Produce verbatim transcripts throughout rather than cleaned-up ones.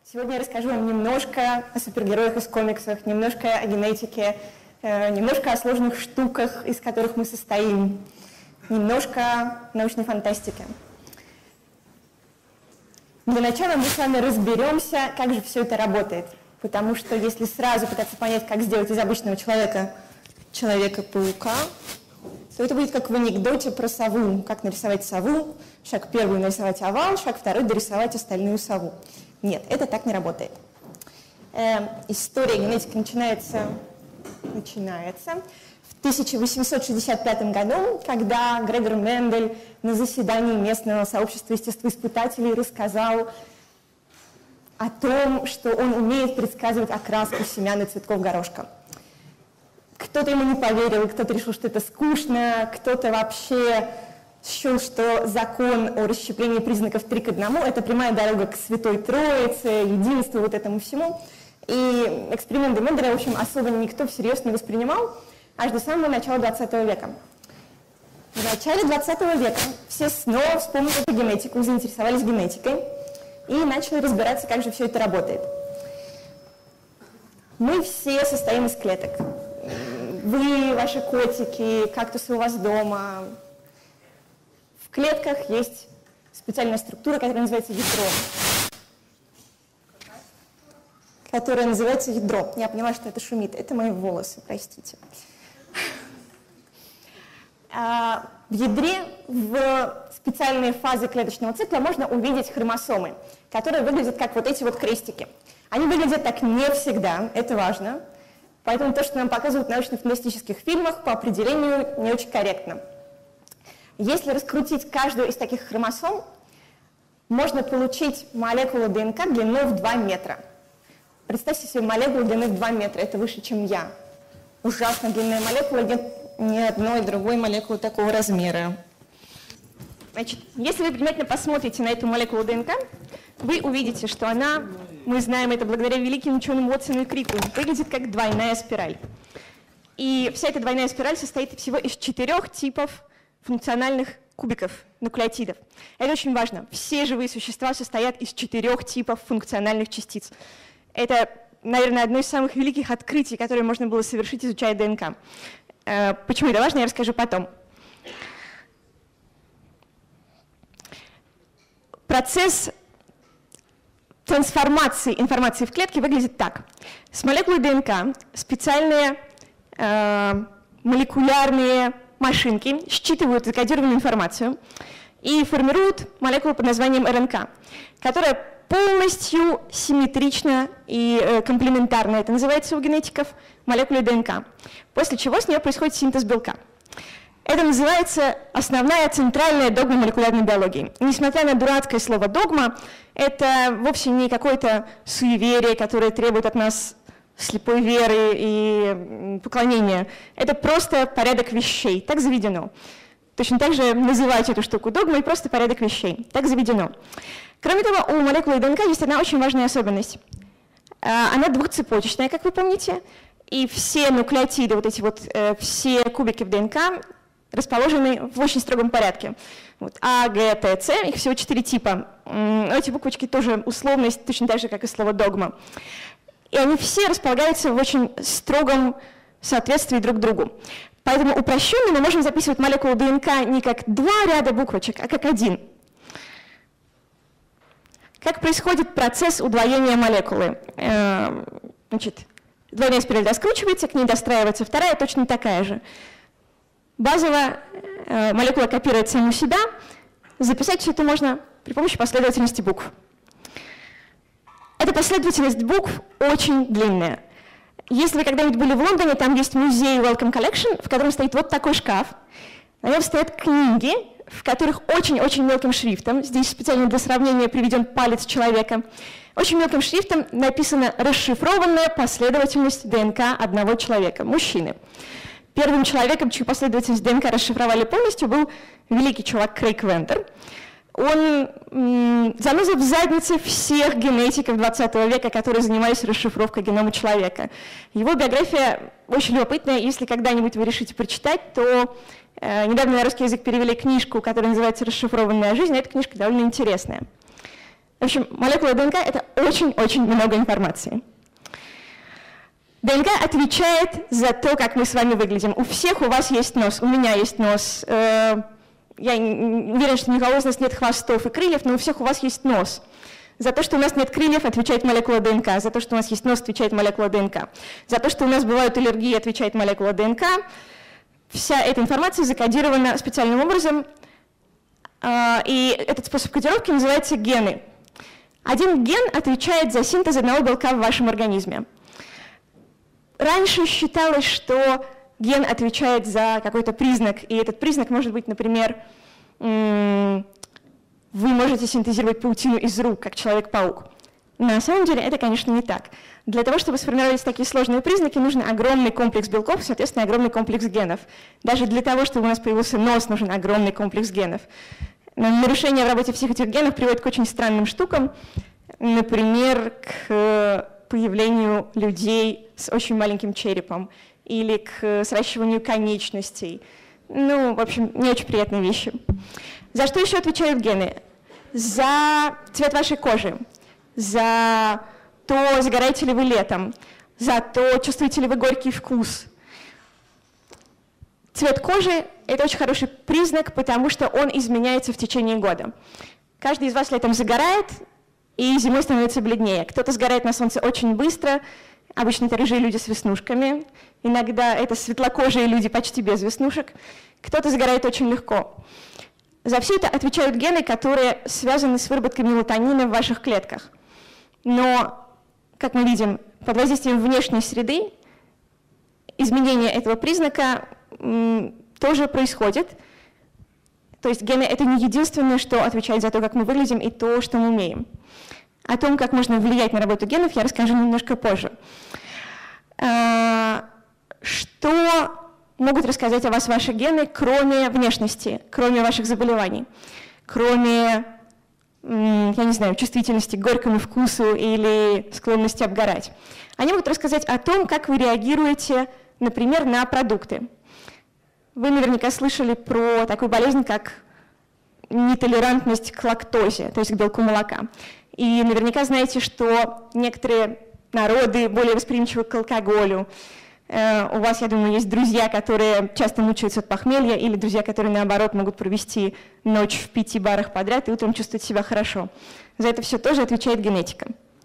Сегодня я расскажу вам немножко о супергероях из комиксов, немножко о генетике, немножко о сложных штуках, из которых мы состоим, немножко о научной фантастике. Для начала мы с вами разберемся, как же все это работает. Потому что если сразу пытаться понять, как сделать из обычного человека Человека-паука, то это будет как в анекдоте про сову. Как нарисовать сову? Шаг первый — нарисовать овал, шаг второй — дорисовать остальную сову. Нет, это так не работает. Э, история генетики начинается, начинается в тысяча восемьсот шестьдесят пятом году, когда Грегор Мендель на заседании местного сообщества естествоиспытателей рассказал о том, что он умеет предсказывать окраску семян и цветков горошка. Кто-то ему не поверил, кто-то решил, что это скучно, кто-то вообще счел, что закон о расщеплении признаков три к одному — это прямая дорога к Святой Троице, единству, вот этому всему. И эксперименты Менделя, в общем, особо никто всерьез не воспринимал аж до самого начала двадцатого века. В начале двадцатого века все снова вспомнили эту генетику, заинтересовались генетикой и начали разбираться, как же все это работает. Мы все состоим из клеток. Вы, ваши котики, кактусы у вас дома. В клетках есть специальная структура, которая называется ядро. Которая называется ядро. Я поняла, что это шумит. Это мои волосы, простите. В ядре, в специальные фазы клеточного цикла можно увидеть хромосомы, которые выглядят как вот эти вот крестики. Они выглядят так не всегда, это важно. Поэтому то, что нам показывают в научно-фантастических фильмах, по определению не очень корректно. Если раскрутить каждую из таких хромосом, можно получить молекулу ДНК длиной в два метра. Представьте себе молекулу длиной в два метра, это выше, чем я. Ужасно длинная молекула, нет ни одной другой молекулы такого размера. Значит, если вы внимательно посмотрите на эту молекулу ДНК, вы увидите, что она, мы знаем это благодаря великим ученым Уотсону и Крику, выглядит как двойная спираль. И вся эта двойная спираль состоит всего из четырех типов функциональных кубиков нуклеотидов. Это очень важно. Все живые существа состоят из четырех типов функциональных частиц. Это, наверное, одно из самых великих открытий, которые можно было совершить, изучая ДНК. Почему это важно, я расскажу потом. Процесс трансформации информации в клетке выглядит так. С молекулой ДНК специальные э, молекулярные машинки считывают закодированную информацию и формируют молекулу под названием РНК, которая полностью симметрична и э, комплементарна, это называется у генетиков, молекуле ДНК, после чего с нее происходит синтез белка. Это называется основная центральная догма молекулярной биологии. Несмотря на дурацкое слово «догма», это вовсе не какое-то суеверие, которое требует от нас слепой веры и поклонения. Это просто порядок вещей, так заведено. Точно так же называть эту штуку догмой — просто порядок вещей, так заведено. Кроме того, у молекулы ДНК есть одна очень важная особенность. Она двухцепочечная, как вы помните, и все нуклеотиды, вот эти вот, все кубики в ДНК расположены в очень строгом порядке. Вот, А, Г, Т, С, их всего четыре типа. Эти буквочки тоже условность, точно так же, как и слово «догма». И они все располагаются в очень строгом соответствии друг другу. Поэтому упрощенно мы можем записывать молекулу ДНК не как два ряда буквочек, а как один. Как происходит процесс удвоения молекулы? Значит, двойная спираль раскручивается, к ней достраивается вторая, точно такая же. Базово э, молекула копирует саму себя. Записать все это можно при помощи последовательности букв. Эта последовательность букв очень длинная. Если вы когда-нибудь были в Лондоне, там есть музей Wellcome Collection, в котором стоит вот такой шкаф. На нем стоят книги, в которых очень-очень мелким шрифтом, здесь специально для сравнения приведен палец человека, очень мелким шрифтом написана расшифрованная последовательность ДНК одного человека, мужчины. Первым человеком, чью последовательность ДНК расшифровали полностью, был великий чувак Крейг Вентер. Он м, заноза в заднице всех генетиков двадцатого века, которые занимались расшифровкой генома человека. Его биография очень любопытная. Если когда-нибудь вы решите прочитать, то э, недавно на русский язык перевели книжку, которая называется «Расшифрованная жизнь». Эта книжка довольно интересная. В общем, молекула ДНК — это очень-очень много информации. ДНК отвечает за то, как мы с вами выглядим. У всех у вас есть нос, у меня есть нос. Я уверена, что ни у кого из нас нет хвостов и крыльев, но у всех у вас есть нос. За то, что у нас нет крыльев, отвечает молекула ДНК. За то, что у нас есть нос, отвечает молекула ДНК. За то, что у нас бывают аллергии, отвечает молекула ДНК. Вся эта информация закодирована специальным образом, и этот способ кодировки называется гены. Один ген отвечает за синтез одного белка в вашем организме. Раньше считалось, что ген отвечает за какой-то признак, и этот признак может быть, например, вы можете синтезировать паутину из рук, как Человек-паук. На самом деле это, конечно, не так. Для того, чтобы сформировать такие сложные признаки, нужен огромный комплекс белков, соответственно, огромный комплекс генов. Даже для того, чтобы у нас появился нос, нужен огромный комплекс генов. Нарушение в работе всех этих генов приводит к очень странным штукам, например, к появлению людей с очень маленьким черепом или к сращиванию конечностей. Ну, в общем, не очень приятные вещи. За что еще отвечают гены? За цвет вашей кожи, за то, загораете ли вы летом, за то, чувствуете ли вы горький вкус. Цвет кожи — это очень хороший признак, потому что он изменяется в течение года. Каждый из вас летом загорает, и зимой становится бледнее. Кто-то сгорает на солнце очень быстро, обычно это рыжие люди с веснушками, иногда это светлокожие люди почти без веснушек, кто-то загорает очень легко. За все это отвечают гены, которые связаны с выработкой мелатонина в ваших клетках. Но, как мы видим, под воздействием внешней среды изменение этого признака м, тоже происходит. То есть гены — это не единственное, что отвечает за то, как мы выглядим, и то, что мы умеем. О том, как можно влиять на работу генов, я расскажу немножко позже. Что могут рассказать о вас ваши гены, кроме внешности, кроме ваших заболеваний, кроме, я не знаю, чувствительности к горькому вкусу или склонности обгорать? Они могут рассказать о том, как вы реагируете, например, на продукты. Вы наверняка слышали про такую болезнь, как нетолерантность к лактозе, то есть к белку молока. И наверняка знаете, что некоторые народы более восприимчивы к алкоголю. Uh, у вас, я думаю, есть друзья, которые часто мучаются от похмелья, или друзья, которые, наоборот, могут провести ночь в пяти барах подряд и утром чувствовать себя хорошо. За это все тоже отвечает генетика.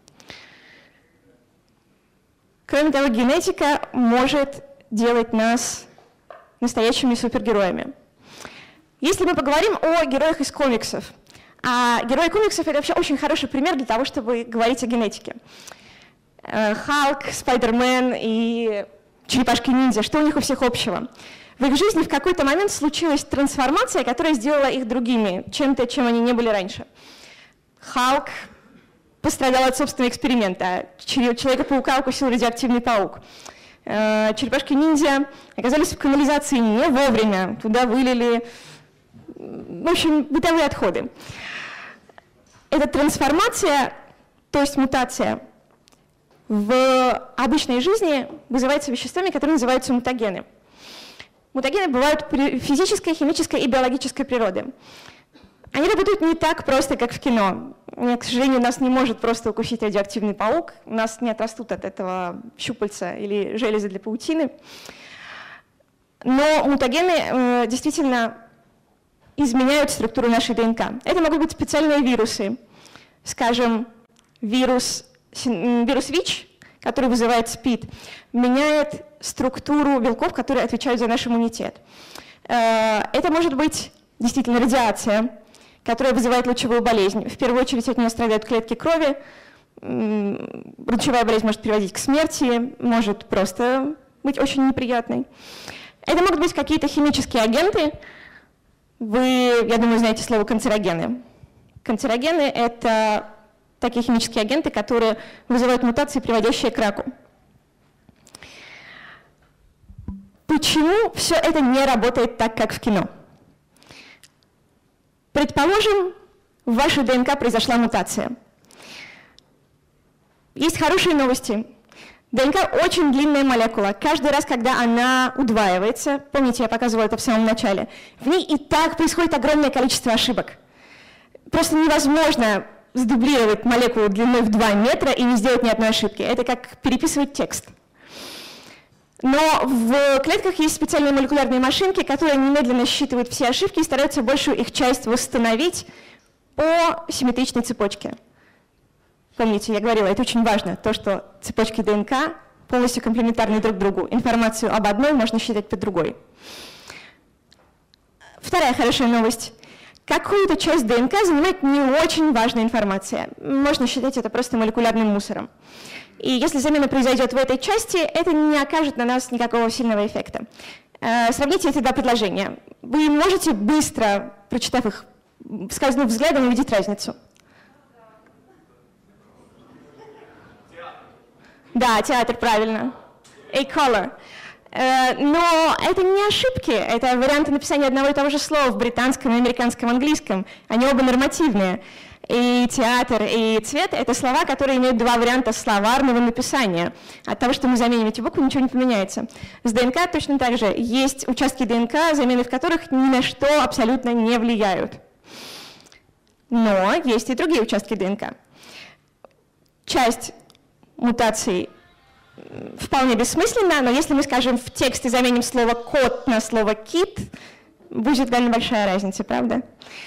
Кроме того, генетика может делать нас настоящими супергероями. Если мы поговорим о героях из комиксов, а герои комиксов — это вообще очень хороший пример для того, чтобы говорить о генетике. Uh, Халк, Спайдермен и Черепашки-ниндзя, что у них у всех общего? В их жизни в какой-то момент случилась трансформация, которая сделала их другими, чем-то, чем они не были раньше. Халк пострадал от собственного эксперимента. Человека-паука укусил радиоактивный паук. Черепашки-ниндзя оказались в канализации не вовремя. Туда вылили, в общем, бытовые отходы. Эта трансформация, то есть мутация, в обычной жизни вызывается веществами, которые называются мутагены. Мутагены бывают физической, химической и биологической природы. Они работают не так просто, как в кино. К сожалению, нас не может просто укусить радиоактивный паук, у нас не отрастут от этого щупальца или железы для паутины. Но мутагены э, действительно изменяют структуру нашей ДНК. Это могут быть специальные вирусы. Скажем, вирус Вирус ВИЧ, который вызывает СПИД, меняет структуру белков, которые отвечают за наш иммунитет. Это может быть действительно радиация, которая вызывает лучевую болезнь. В первую очередь от нее страдают клетки крови. Лучевая болезнь может приводить к смерти, может просто быть очень неприятной. Это могут быть какие-то химические агенты. Вы, я думаю, знаете слово канцерогены. Канцерогены — это такие химические агенты, которые вызывают мутации, приводящие к раку. Почему все это не работает так, как в кино? Предположим, в вашей ДНК произошла мутация. Есть хорошие новости. ДНК очень длинная молекула. Каждый раз, когда она удваивается, помните, я показывала это в самом начале, в ней и так происходит огромное количество ошибок. Просто невозможно сдублировать молекулу длиной в два метра и не сделать ни одной ошибки. Это как переписывать текст. Но в клетках есть специальные молекулярные машинки, которые немедленно считывают все ошибки и стараются большую их часть восстановить по симметричной цепочке. Помните, я говорила, это очень важно, то, что цепочки ДНК полностью комплементарны друг другу. Информацию об одной можно считать по другой. Вторая хорошая новость. Какую-то часть ДНК занимает не очень важная информация. Можно считать это просто молекулярным мусором. И если замена произойдет в этой части, это не окажет на нас никакого сильного эффекта. Сравните эти два предложения. Вы можете быстро, прочитав их, скользнув взглядом, увидеть разницу. Да, театр, правильно. A color. Но это не ошибки, это варианты написания одного и того же слова в британском и американском английском. Они оба нормативные. И театр, и цвет — это слова, которые имеют два варианта словарного написания. От того, что мы заменим эти буквы, ничего не поменяется. С ДНК точно так же. Есть участки ДНК, замены в которых ни на что абсолютно не влияют. Но есть и другие участки ДНК. Часть мутаций вполне бессмысленно, но если мы, скажем, в тексте заменим слово «кот» на слово «кит», будет довольно большая разница, правда?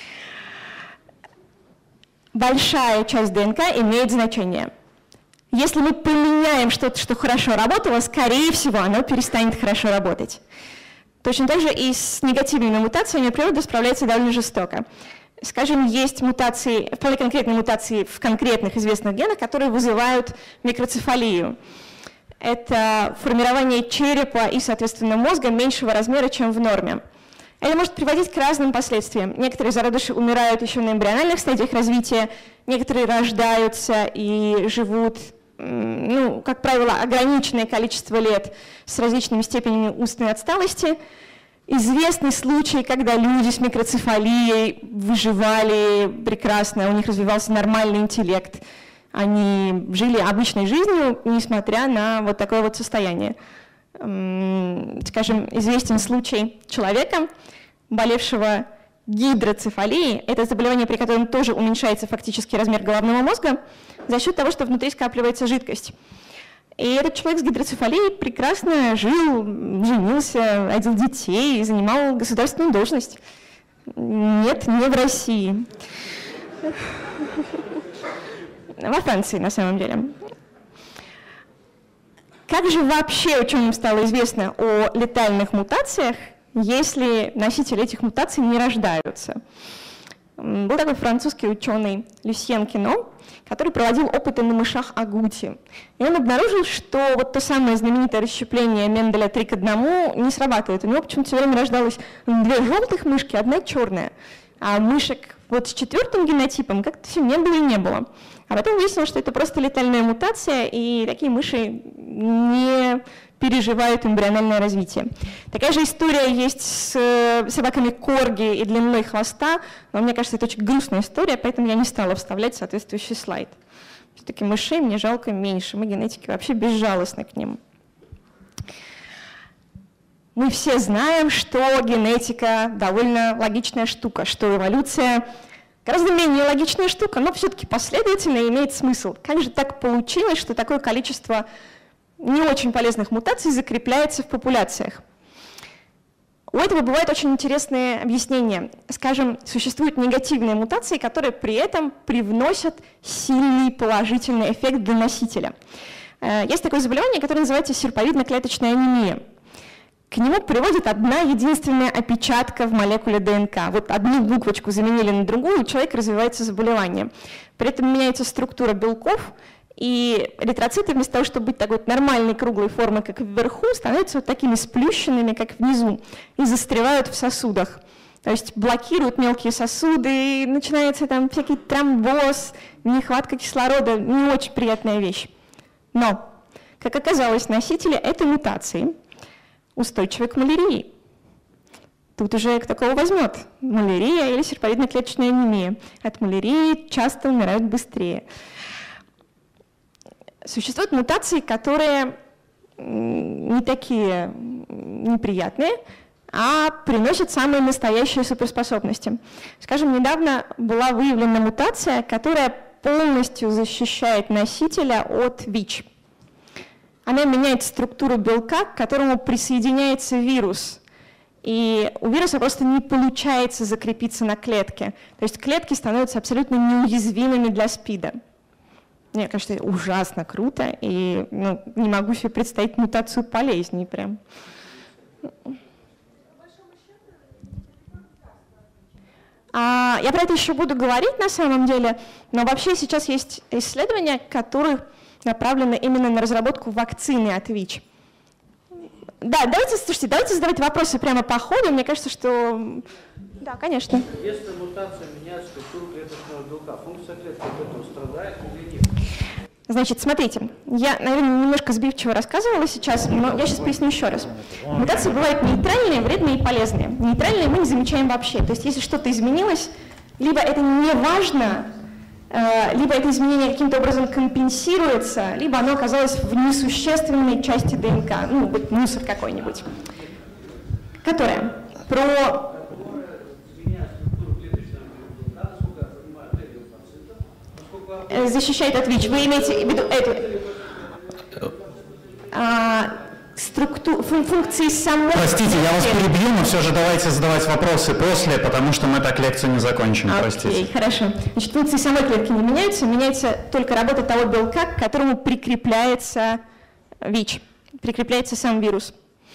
Большая часть ДНК имеет значение. Если мы поменяем что-то, что хорошо работало, скорее всего, оно перестанет хорошо работать. Точно так же и с негативными мутациями природа справляется довольно жестоко. Скажем, есть мутации, вполне конкретные мутации в конкретных известных генах, которые вызывают микроцефалию. Это формирование черепа и, соответственно, мозга меньшего размера, чем в норме. Это может приводить к разным последствиям. Некоторые зародыши умирают еще на эмбриональных стадиях развития, некоторые рождаются и живут, ну, как правило, ограниченное количество лет с различными степенями умственной отсталости. Известны случаи, когда люди с микроцефалией выживали прекрасно, у них развивался нормальный интеллект. Они жили обычной жизнью, несмотря на вот такое вот состояние. Скажем, известен случай человека, болевшего гидроцефалией. Это заболевание, при котором тоже уменьшается фактически размер головного мозга за счет того, что внутри скапливается жидкость. И этот человек с гидроцефалией прекрасно жил, женился, родил детей и занимал государственную должность. Нет, не в России. Во Франции, на самом деле. Как же вообще ученым стало известно о летальных мутациях, если носители этих мутаций не рождаются? Был такой французский ученый Люсьен Кино, который проводил опыты на мышах агути. И он обнаружил, что вот то самое знаменитое расщепление Менделя три к одному не срабатывает. У него почему-то все время рождалось две желтых мышки, одна черная. А мышек вот с четвертым генотипом как-то все не было и не было. А потом выяснилось, что это просто летальная мутация, и такие мыши не переживают эмбриональное развитие. Такая же история есть с собаками корги и длиной хвоста, но мне кажется, это очень грустная история, поэтому я не стала вставлять соответствующий слайд. Все-таки мышей мне жалко меньше, мы генетики вообще безжалостны к ним. Мы все знаем, что генетика довольно логичная штука, что эволюция гораздо менее логичная штука, но все-таки последовательно имеет смысл. Как же так получилось, что такое количество не очень полезных мутаций закрепляется в популяциях? У этого бывают очень интересные объяснения. Скажем, существуют негативные мутации, которые при этом привносят сильный положительный эффект для носителя. Есть такое заболевание, которое называется серповидно-клеточная анемия. К нему приводит одна единственная опечатка в молекуле ДНК. Вот одну буквочку заменили на другую, у человека развивается заболевание. При этом меняется структура белков, и эритроциты вместо того, чтобы быть такой вот нормальной круглой формы, как вверху, становятся вот такими сплющенными, как внизу, и застревают в сосудах. То есть блокируют мелкие сосуды, и начинается там всякий тромбоз, нехватка кислорода, не очень приятная вещь. Но, как оказалось, носители этой мутации устойчивы к малярии. Тут уже кто кого возьмет. Малярия или серповидно-клеточная анемия. От малярии часто умирают быстрее. Существуют мутации, которые не такие неприятные, а приносят самые настоящие суперспособности. Скажем, недавно была выявлена мутация, которая полностью защищает носителя от ВИЧ. Она меняет структуру белка, к которому присоединяется вирус. И у вируса просто не получается закрепиться на клетке. То есть клетки становятся абсолютно неуязвимыми для СПИДа. Мне кажется, это ужасно круто, и ну, не могу себе представить мутацию полезней прям. А, я про это еще буду говорить на самом деле, но вообще сейчас есть исследования, которые направлены именно на разработку вакцины от ВИЧ. Да, давайте, слушайте, давайте задавать вопросы прямо по ходу. Мне кажется, что... Да, конечно. Если мутация меняет структуру клеточного белка, функция клетки от этого страдает или нет? Значит, смотрите, я, наверное, немножко сбивчиво рассказывала сейчас, но я сейчас поясню еще раз. Мутации бывают нейтральные, вредные и полезные. Нейтральные мы не замечаем вообще. То есть если что-то изменилось, либо это не важно, либо это изменение каким-то образом компенсируется, либо оно оказалось в несущественной части ДНК, ну, вот мусор какой-нибудь. Которая про... защищает от ВИЧ. Вы имеете в виду эту... А, структуру, функции самой... Простите, я вас перебью, но все же давайте задавать вопросы после, потому что мы так лекцию не закончим. Окей, простите. Хорошо. Значит, функции самой клетки не меняются, меняется только работа того белка, к которому прикрепляется ВИЧ, прикрепляется сам вирус.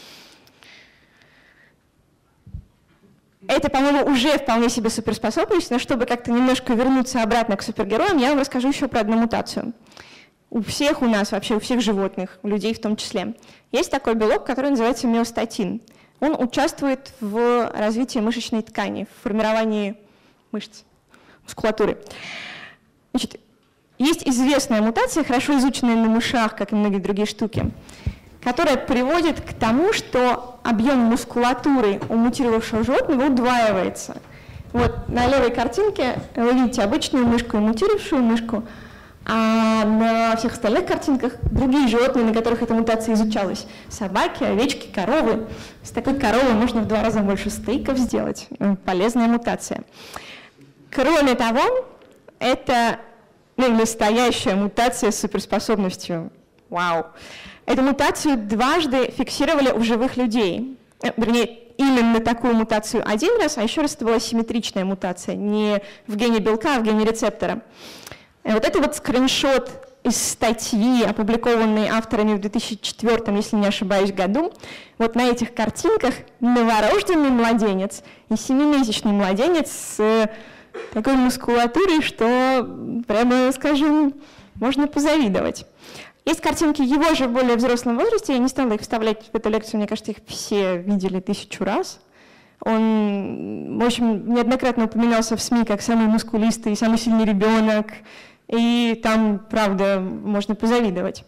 Это, по-моему, уже вполне себе суперспособность, но чтобы как-то немножко вернуться обратно к супергероям, я вам расскажу еще про одну мутацию. У всех у нас, вообще у всех животных, у людей в том числе, есть такой белок, который называется миостатин. Он участвует в развитии мышечной ткани, в формировании мышц, мускулатуры. Значит, есть известная мутация, хорошо изученная на мышах, как и многие другие штуки, которая приводит к тому, что объем мускулатуры у мутировавшего животного удваивается. Вот на левой картинке вы видите обычную мышку и мутировавшую мышку, а на всех остальных картинках другие животные, на которых эта мутация изучалась. Собаки, овечки, коровы. С такой коровой можно в два раза больше стейков сделать. Полезная мутация. Кроме того, это ну, настоящая мутация с суперспособностью. Вау! Эту мутацию дважды фиксировали у живых людей. Вернее, именно такую мутацию один раз, а еще раз это была симметричная мутация, не в гене белка, а в гене рецептора. Вот это вот скриншот из статьи, опубликованной авторами в две тысячи четвёртом, если не ошибаюсь, году. Вот на этих картинках новорожденный младенец и семимесячный младенец с такой мускулатурой, что, прямо скажем, можно позавидовать. Есть картинки его же в более взрослом возрасте, я не стала их вставлять в эту лекцию, мне кажется, их все видели тысячу раз. Он, в общем, неоднократно упоминался в СМИ как самый мускулистый, самый сильный ребенок, и там, правда, можно позавидовать.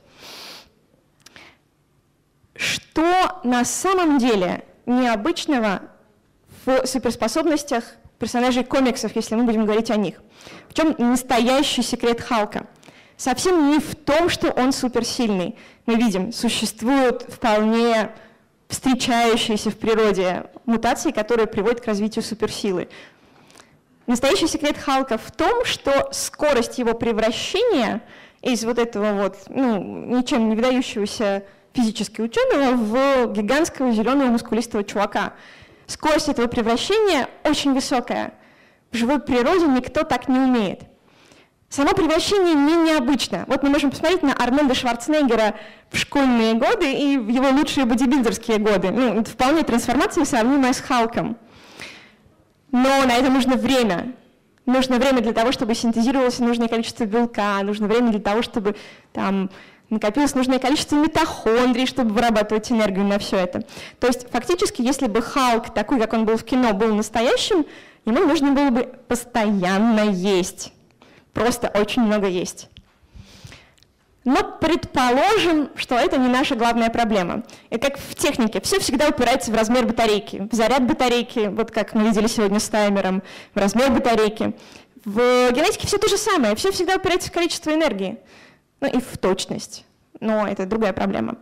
Что на самом деле необычного в суперспособностях персонажей комиксов, если мы будем говорить о них? В чем настоящий секрет Халка? Совсем не в том, что он суперсильный. Мы видим, существуют вполне встречающиеся в природе мутации, которые приводят к развитию суперсилы. Настоящий секрет Халка в том, что скорость его превращения из вот этого вот, ну, ничем не выдающегося физически ученого в гигантского зеленого мускулистого чувака. Скорость этого превращения очень высокая. В живой природе никто так не умеет. Само превращение не необычно. Вот мы можем посмотреть на Арнольда Шварценеггера в школьные годы и в его лучшие бодибилдерские годы. Ну, это вполне трансформация, сравнимая с Халком. Но на это нужно время. Нужно время для того, чтобы синтезировалось нужное количество белка, нужно время для того, чтобы там накопилось нужное количество митохондрий, чтобы вырабатывать энергию на все это. То есть фактически, если бы Халк, такой, как он был в кино, был настоящим, ему нужно было бы постоянно есть. Просто очень много есть. Но предположим, что это не наша главная проблема. И как в технике, все всегда упирается в размер батарейки, в заряд батарейки, вот как мы видели сегодня с таймером, в размер батарейки. В генетике все то же самое, все всегда упирается в количество энергии, ну и в точность. Но это другая проблема.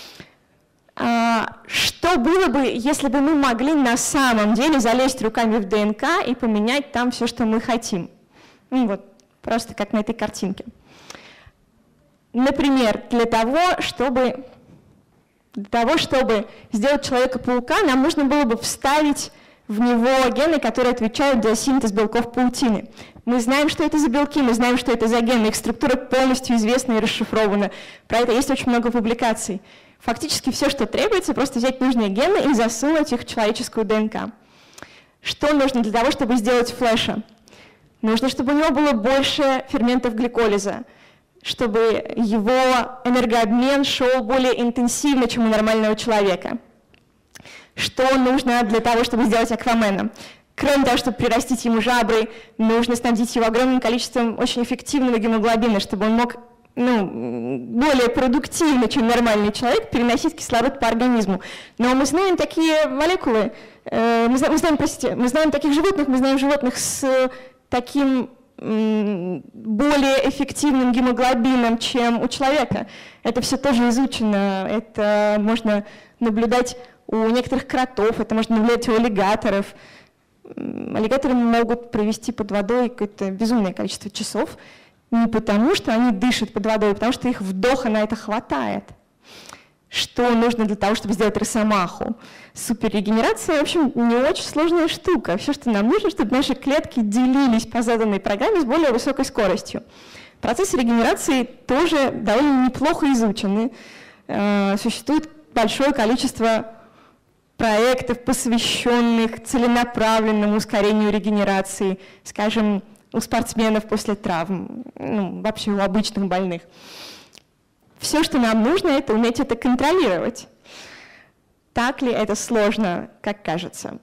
А, что было бы, если бы мы могли на самом деле залезть руками в ДНК и поменять там все, что мы хотим? Ну, вот. просто как на этой картинке. Например, для того, чтобы, для того, чтобы сделать Человека-паука, нам нужно было бы вставить в него гены, которые отвечают за синтез белков паутины. Мы знаем, что это за белки, мы знаем, что это за гены, их структура полностью известна и расшифрована. Про это есть очень много публикаций. Фактически все, что требуется, просто взять нужные гены и засунуть их в человеческую ДНК. Что нужно для того, чтобы сделать флеша? Нужно, чтобы у него было больше ферментов гликолиза, чтобы его энергообмен шел более интенсивно, чем у нормального человека. Что нужно для того, чтобы сделать Аквамена? Кроме того, чтобы прирастить ему жабры, нужно снабдить его огромным количеством очень эффективного гемоглобина, чтобы он мог ну, более продуктивно, чем нормальный человек, переносить кислород по организму. Но мы знаем такие молекулы, э, мы, знаем, мы, знаем, простите, мы знаем таких животных, мы знаем животных с таким м, более эффективным гемоглобином, чем у человека. Это все тоже изучено, это можно наблюдать у некоторых кротов, это можно наблюдать у аллигаторов. Аллигаторы могут провести под водой какое-то безумное количество часов, не потому, что они дышат под водой, а потому что их вдоха на это хватает. Что нужно для того, чтобы сделать росомаху? Суперрегенерация, в общем, не очень сложная штука. Все, что нам нужно, чтобы наши клетки делились по заданной программе с более высокой скоростью. Процессы регенерации тоже довольно неплохо изучены. Существует большое количество проектов, посвященных целенаправленному ускорению регенерации, скажем, у спортсменов после травм, ну, вообще у обычных больных. Все, что нам нужно, это уметь это контролировать. Так ли это сложно, как кажется?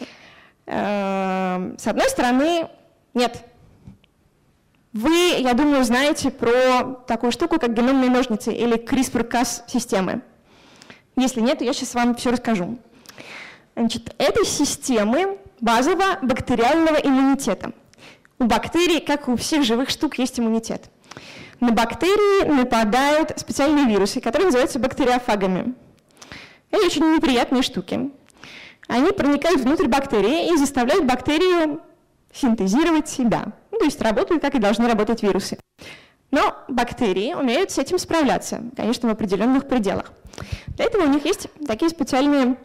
С одной стороны, нет. Вы, я думаю, знаете про такую штуку, как геномные ножницы или CRISPR-Cas системы. Если нет, то я сейчас вам все расскажу. Значит, это системы базово-бактериального иммунитета. У бактерий, как у всех живых штук, есть иммунитет. На бактерии нападают специальные вирусы, которые называются бактериофагами. Это очень неприятные штуки. Они проникают внутрь бактерии и заставляют бактерию синтезировать себя. Ну, то есть работают, как и должны работать вирусы. Но бактерии умеют с этим справляться, конечно, в определенных пределах. Для этого у них есть такие специальные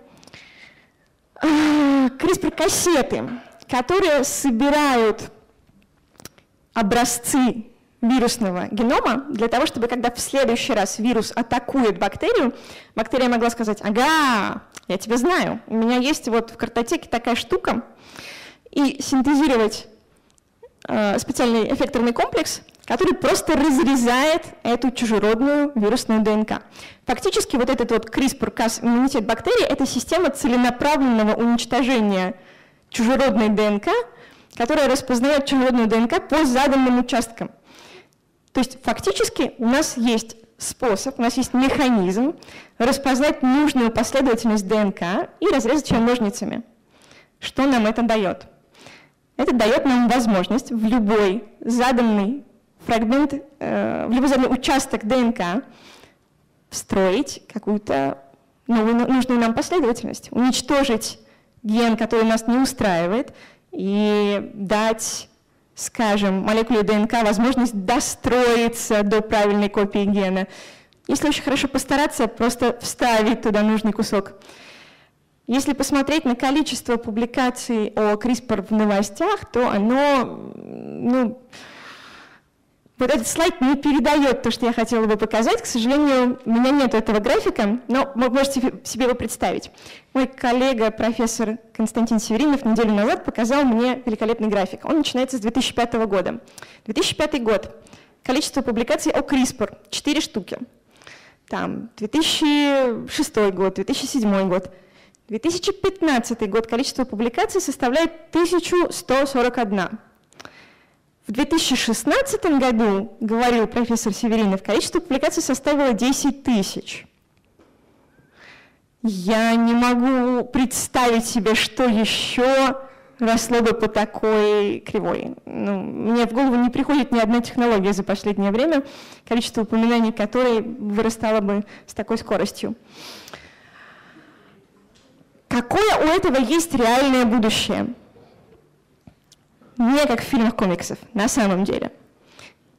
CRISPR-кассеты, которые собирают образцы вирусного генома для того, чтобы когда в следующий раз вирус атакует бактерию, бактерия могла сказать: ага, я тебя знаю, у меня есть вот в картотеке такая штука, и синтезировать э, специальный эффекторный комплекс, который просто разрезает эту чужеродную вирусную ДНК. Фактически вот этот вот CRISPR-Cas иммунитет бактерий – это система целенаправленного уничтожения чужеродной ДНК, которая распознает чужеродную ДНК по заданным участкам. То есть фактически у нас есть способ, у нас есть механизм распознать нужную последовательность ДНК и разрезать ее ножницами. Что нам это дает? Это дает нам возможность в любой заданный фрагмент, э, в любой заданный участок ДНК встроить какую-то новую, нужную нам последовательность, уничтожить ген, который нас не устраивает, и дать, скажем, молекуле ДНК возможность достроиться до правильной копии гена. Если очень хорошо постараться, просто вставить туда нужный кусок. Если посмотреть на количество публикаций о CRISPR в новостях, то оно, ну, вот этот слайд не передает то, что я хотела бы показать. К сожалению, у меня нет этого графика, но вы можете себе его представить. Мой коллега, профессор Константин Северинов, неделю назад показал мне великолепный график. Он начинается с две тысячи пятого года. две тысячи пятый год. Количество публикаций о CRISPR – четыре штуки. Там две тысячи шестой год, две тысячи седьмой год. две тысячи пятнадцатый год. Количество публикаций составляет тысяча сто сорок одна. В две тысячи шестнадцатом году, говорил профессор Северинов, количество публикаций составило десять тысяч. Я не могу представить себе, что еще росло бы по такой кривой. Ну, мне в голову не приходит ни одна технология за последнее время, количество упоминаний которой вырастало бы с такой скоростью. Какое у этого есть реальное будущее? Не как в фильмах комиксов, на самом деле.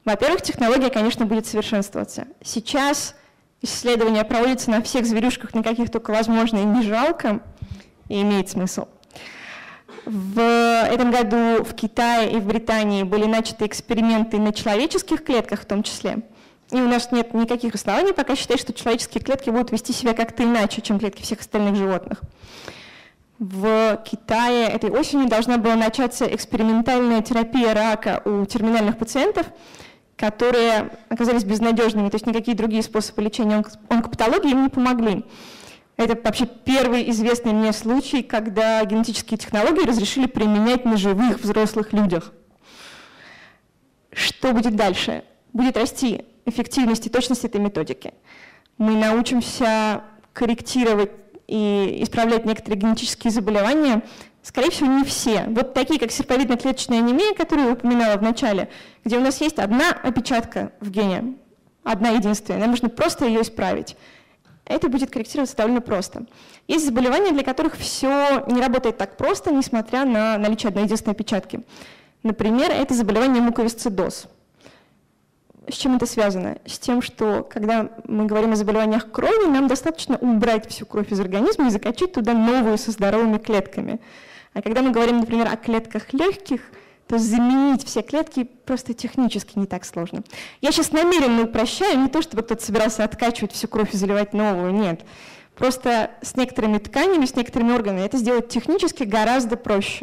Во-первых, технология, конечно, будет совершенствоваться. Сейчас исследования проводятся на всех зверюшках, на каких только возможно, и не жалко, и имеет смысл. В этом году в Китае и в Британии были начаты эксперименты на человеческих клетках в том числе. И у нас нет никаких оснований пока считать, что человеческие клетки будут вести себя как-то иначе, чем клетки всех остальных животных. В Китае этой осенью должна была начаться экспериментальная терапия рака у терминальных пациентов, которые оказались безнадежными, то есть никакие другие способы лечения онкопатологии им не помогли. Это вообще первый известный мне случай, когда генетические технологии разрешили применять на живых взрослых людях. Что будет дальше? Будет расти эффективность и точность этой методики. Мы научимся корректировать и исправлять некоторые генетические заболевания, скорее всего, не все. Вот такие, как серповидно-клеточная анемия, которую я упоминала в начале, где у нас есть одна опечатка в гене, одна единственная, нам нужно просто ее исправить. Это будет корректироваться довольно просто. Есть заболевания, для которых все не работает так просто, несмотря на наличие одной единственной опечатки. Например, это заболевание муковисцидоз. С чем это связано? С тем, что когда мы говорим о заболеваниях крови, нам достаточно убрать всю кровь из организма и закачать туда новую со здоровыми клетками. А когда мы говорим, например, о клетках легких, то заменить все клетки просто технически не так сложно. Я сейчас намеренно упрощаю, не то чтобы кто-то собирался откачивать всю кровь и заливать новую, нет. Просто с некоторыми тканями, с некоторыми органами это сделать технически гораздо проще.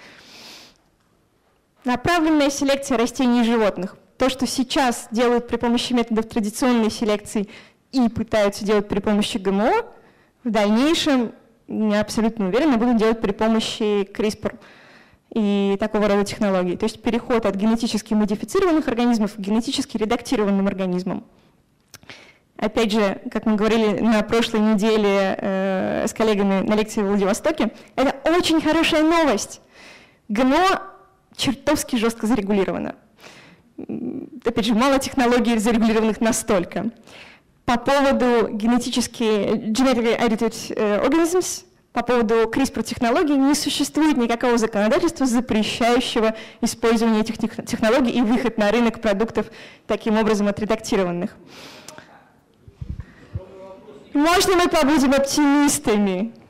Направленная селекция растений и животных. То, что сейчас делают при помощи методов традиционной селекции и пытаются делать при помощи ГМО, в дальнейшем, я абсолютно уверена, будут делать при помощи CRISPR и такого рода технологий. То есть переход от генетически модифицированных организмов к генетически редактированным организмам. Опять же, как мы говорили на прошлой неделе э, с коллегами на лекции в Владивостоке, это очень хорошая новость. ГМО чертовски жестко зарегулировано. Опять же, мало технологий зарегулированных настолько. По поводу генетически genetically edited organisms, по поводу CRISPR-технологий не существует никакого законодательства, запрещающего использование этих технологий и выход на рынок продуктов таким образом отредактированных. Можно мы побудем оптимистами?